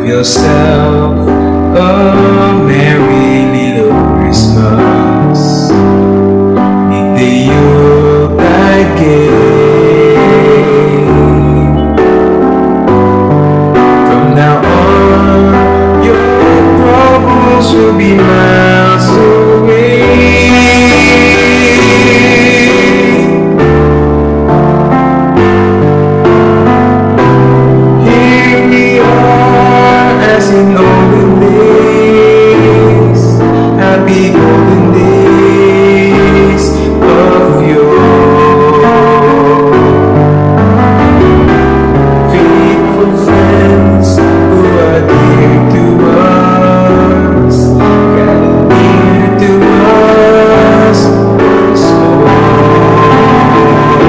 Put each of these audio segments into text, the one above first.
yourself a merry little Christmas. Meet the youth again. From now on, your troubles will be miles away. Here we are, as in olden days, happy golden days of yore. Faithful friends who are dear to us, gather near to us once more.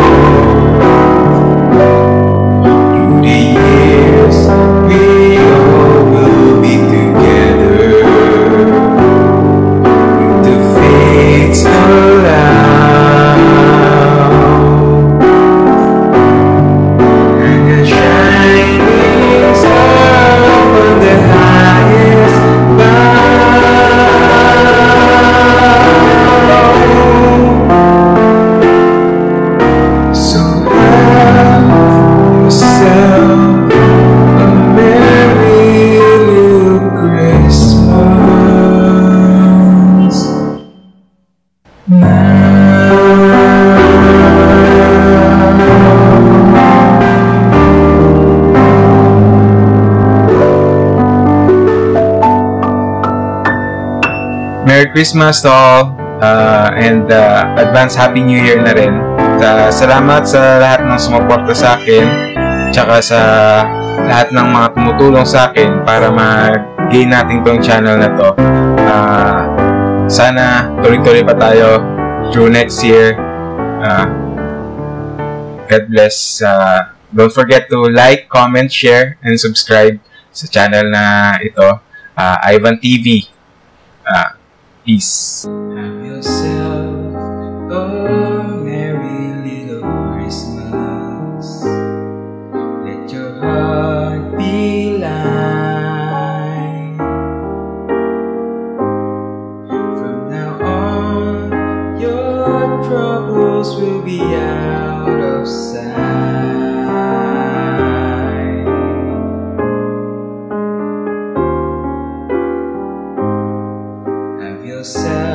Through the years, we all will be together, if the fates allow. And a shining star on the highest bough. So have yourself a merry little Christmas now. Merry Christmas to all, and advance Happy New Year na rin. Salamat sa lahat ng sumuporta sa akin, tsaka sa lahat ng mga tumutulong sa akin para mag-gain natin tong channel na to. Sana tuloy-tuloy pa tayo through next year. God bless. Don't forget to like, comment, share, and subscribe sa channel na ito, Ivan TV. Peace. Have yourself a merry little Christmas. Let your heart be light. From now on, your troubles will be out of sight. Have yourself